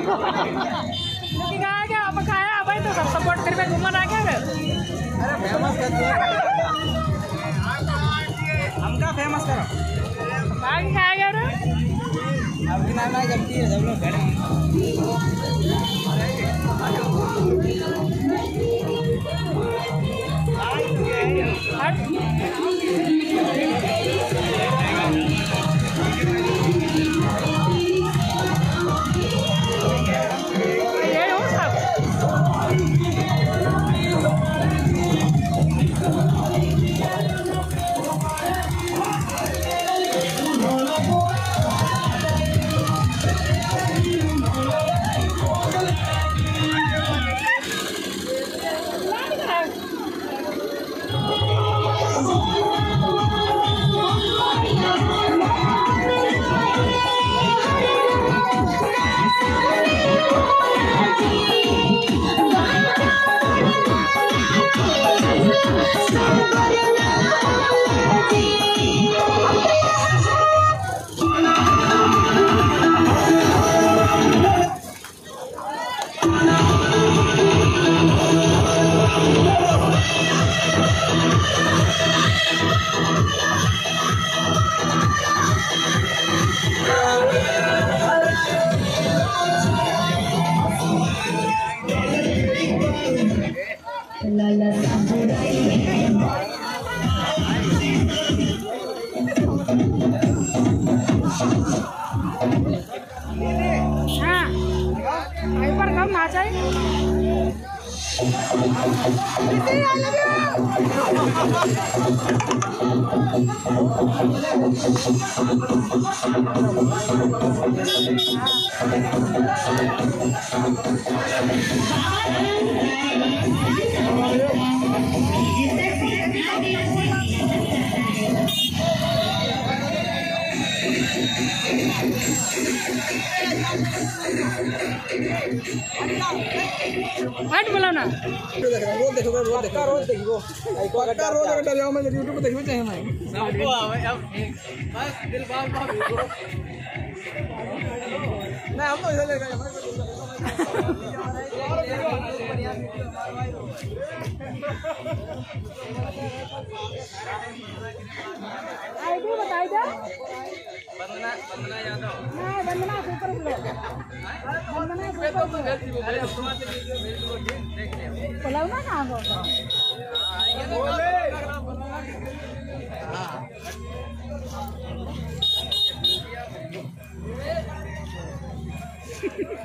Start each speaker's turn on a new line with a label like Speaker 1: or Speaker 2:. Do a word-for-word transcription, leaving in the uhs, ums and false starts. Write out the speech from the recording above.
Speaker 1: लेकिन कहा क्या आप खाया भाई तो सब सपोर्ट करके घूमना आ गया
Speaker 2: अरे फेमस कर दिया हमका फेमस करो
Speaker 1: बाकी खाया गया रे
Speaker 2: आपकी नाम ना करती है सब लोग खड़े हैं
Speaker 1: हाँ पर कम ना चाहिए हट बोला ना
Speaker 2: रोज देखो रोज देखो रोज देखो पक्का रोज अगर जाओ मैं यूट्यूब पे देखबे चाहे मैं सबको आवे अब बस दिल बाल बाल ना हम तो इधर ले गए
Speaker 1: आईडी बताई दे
Speaker 2: वंदना वंदना यादव
Speaker 1: नहीं Vandana super blog Vandana super blog
Speaker 2: अरे तुम्हारे वीडियो भेज दो देख ले
Speaker 1: बोला ना कहां हो
Speaker 2: बोले हां